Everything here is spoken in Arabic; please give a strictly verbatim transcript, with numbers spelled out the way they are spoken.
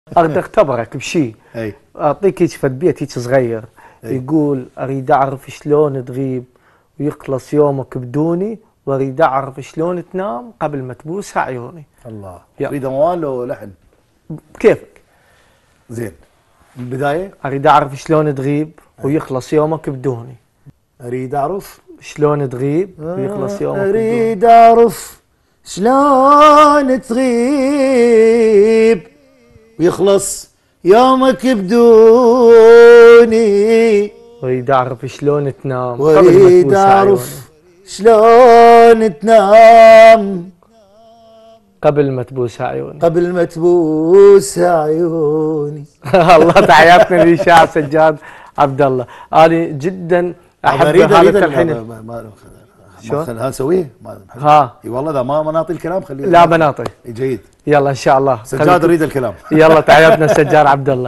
اريد اختبرك بشيء. اي اعطيك هيك فد بيت هيك صغير. أي. يقول اريد اعرف شلون تغيب ويخلص يومك بدوني، واريد اعرف شلون تنام قبل ما تبوس عيوني. الله. يلا. تريد موال ولحن؟ كيفك؟ زين. البدايه اريد اعرف شلون تغيب ويخلص يومك بدوني. اريد اعرف شلون تغيب ويخلص يومك بدوني. اريد اعرف شلون تغيب ويخلص يومك بدوني. اريد اعرف شلون تنام قبل ما واريد تبوس عيوني. اعرف شلون تنام قبل ما تبوس عيوني. قبل ما تبوس عيوني. الله، تحياتنا للشاعر سجاد عبد الله. انا جدا احب اريد هذا اريد التلحين. شو ها نسويه؟ ها اي والله اذا ما مناطي الكلام خليه. لا مناطي. جيد. يلا ان شاء الله سجاد اريد الكلام. يلا تحياتنا السجاد عبد الله.